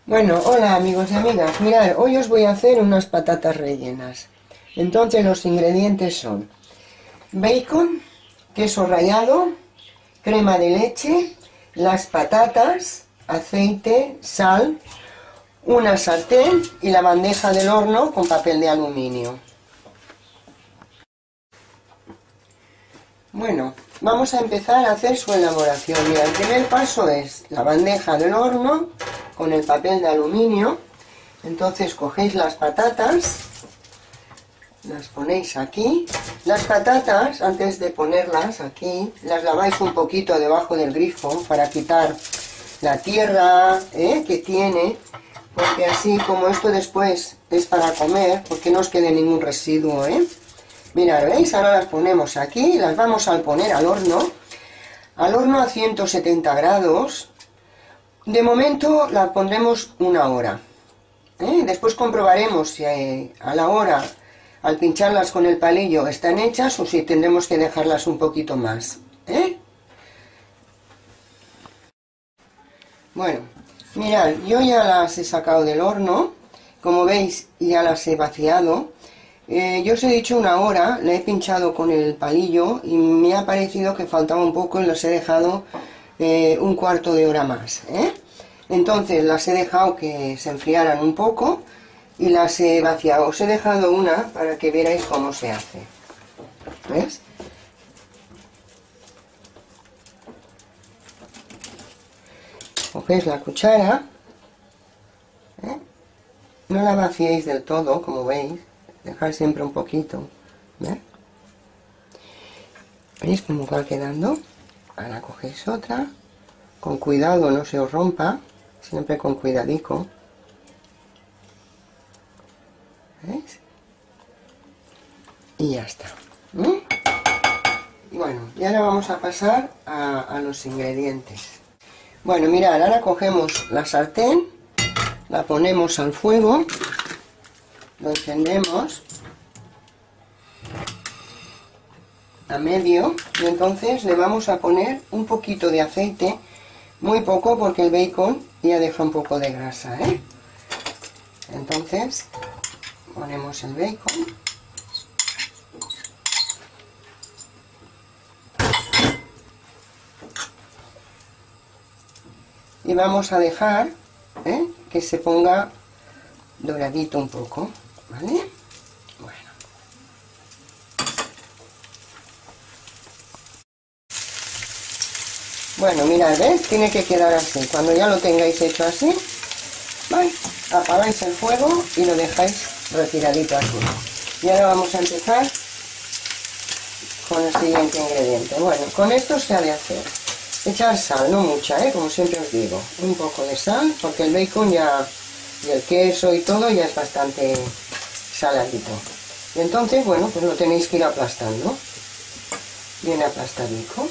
Bueno, hola amigos y amigas, mirad, hoy os voy a hacer unas patatas rellenas. Entonces los ingredientes son bacon, queso rallado, crema de leche, las patatas, aceite, sal, una sartén y la bandeja del horno con papel de aluminio. Bueno, vamos a empezar a hacer su elaboración. Mira, el primer paso es la bandeja del horno con el papel de aluminio. Entonces cogéis las patatas, las ponéis aquí. Las patatas, antes de ponerlas aquí, las laváis un poquito debajo del grifo para quitar la tierra que tiene, porque así como esto después es para comer, porque no os quede ningún residuo, Mirad, ¿veis? Ahora las ponemos aquí, las vamos a poner al horno a 170 grados. De momento la pondremos una hora. Después comprobaremos si a la hora, al pincharlas con el palillo, están hechas o si tendremos que dejarlas un poquito más. Bueno, mirad, yo ya las he sacado del horno, como veis ya las he vaciado. Yo os he dicho una hora, le he pinchado con el palillo y me ha parecido que faltaba un poco y los he dejado un cuarto de hora más. Entonces las he dejado que se enfriaran un poco y las he vaciado. Os he dejado una para que veáis cómo se hace. ¿Ves? Cogéis la cuchara, no la vaciéis del todo, como veis, dejar siempre un poquito. ¿Veis cómo va quedando? Ahora cogéis otra, con cuidado no se os rompa, siempre con cuidadico. ¿Veis? Y ya está. Y bueno, y ahora vamos a pasar a los ingredientes. Bueno, mirad, ahora cogemos la sartén, la ponemos al fuego, lo encendemos a medio y entonces le vamos a poner un poquito de aceite, muy poco porque el bacon ya deja un poco de grasa, Entonces ponemos el bacon y vamos a dejar que se ponga doradito un poco, ¿vale? Bueno, mirad, ¿ves? Tiene que quedar así. Cuando ya lo tengáis hecho así, ¿vale? Apagáis el fuego y lo dejáis retiradito así. Y ahora vamos a empezar con el siguiente ingrediente. Bueno, con esto se ha de hacer. Echar sal, no mucha, como siempre os digo. Un poco de sal, porque el bacon ya, y el queso y todo ya es bastante saladito. Y entonces, bueno, pues lo tenéis que ir aplastando. Bien aplastadico.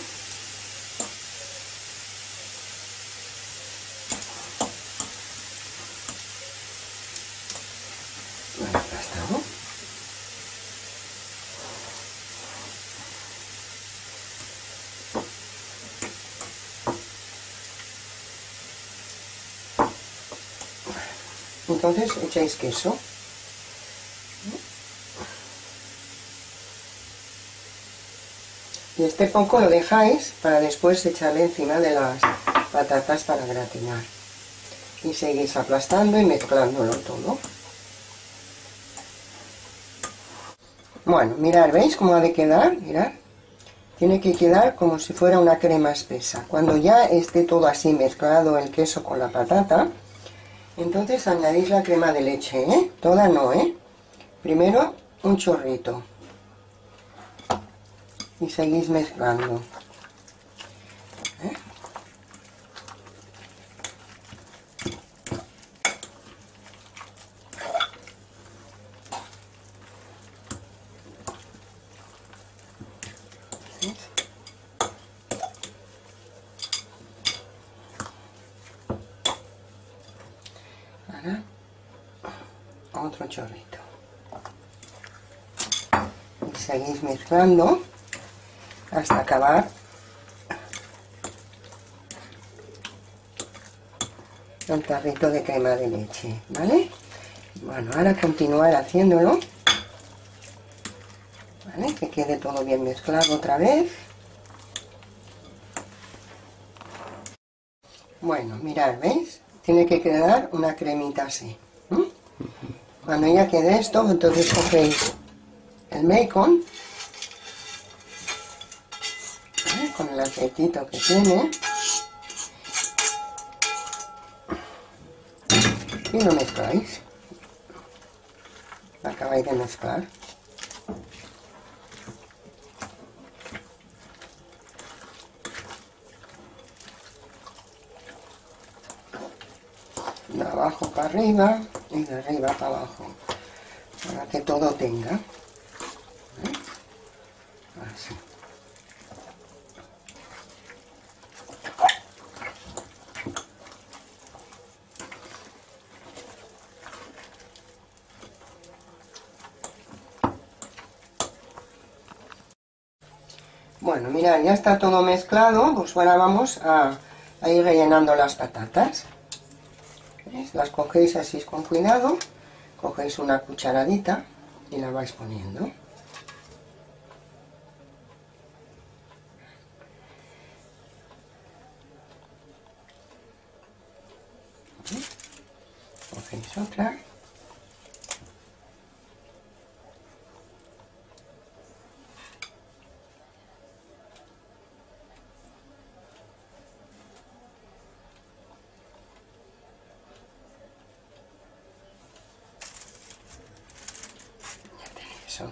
Entonces echáis queso. Y este poco lo dejáis para después echarle encima de las patatas para gratinar. Y seguís aplastando y mezclándolo todo. Bueno, mirad, ¿veis cómo ha de quedar? Mirad. Tiene que quedar como si fuera una crema espesa. Cuando ya esté todo así mezclado el queso con la patata, entonces añadís la crema de leche, Toda no, Primero un chorrito. Y seguís mezclando. Ahora otro chorrito. Y seguís mezclando hasta acabar un tarrito de crema de leche, ¿vale? Bueno, ahora continuar haciéndolo, ¿vale? Que quede todo bien mezclado otra vez. Bueno, mirad, ¿veis? Tiene que quedar una cremita así. Cuando ya quede esto, entonces cogéis el bacon, ¿vale? Con el aceitito que tiene, y lo mezcláis. Lo acabáis de mezclar. De abajo para arriba y de arriba para abajo, para que todo tenga. Así. Bueno, mirad, ya está todo mezclado, pues ahora vamos a ir rellenando las patatas. ¿Veis? Las cogéis así con cuidado, cogéis una cucharadita y la vais poniendo. Cogéis otra. Otra.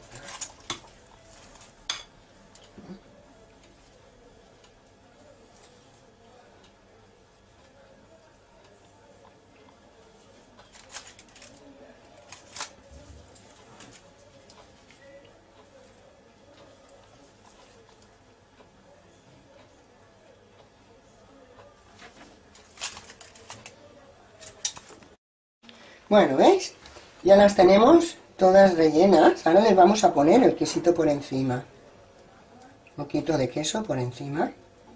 Bueno, ¿veis? Ya las tenemos todas rellenas. Ahora les vamos a poner el quesito por encima. Un poquito de queso por encima.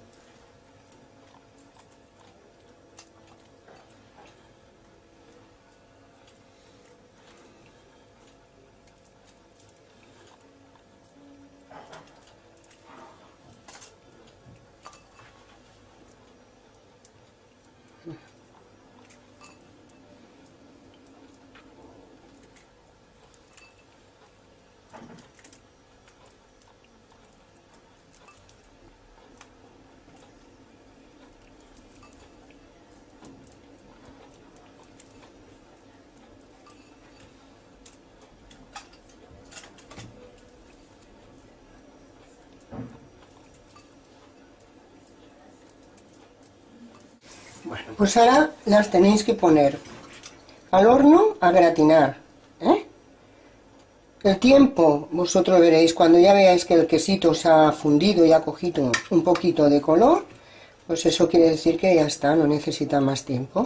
Bueno, pues ahora las tenéis que poner al horno a gratinar, ¿eh? El tiempo, vosotros veréis, cuando ya veáis que el quesito se ha fundido y ha cogido un poquito de color, pues eso quiere decir que ya está, no necesita más tiempo.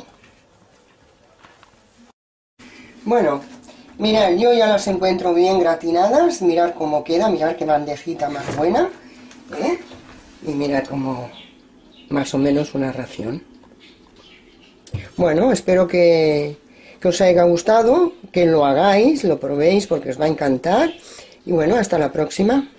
Bueno, mirad, yo ya las encuentro bien gratinadas, mirad cómo queda, mirad qué bandejita más buena, ¿eh? Y mirad como más o menos una ración. Bueno, espero que os haya gustado, que lo hagáis, lo probéis porque os va a encantar. Y bueno, hasta la próxima.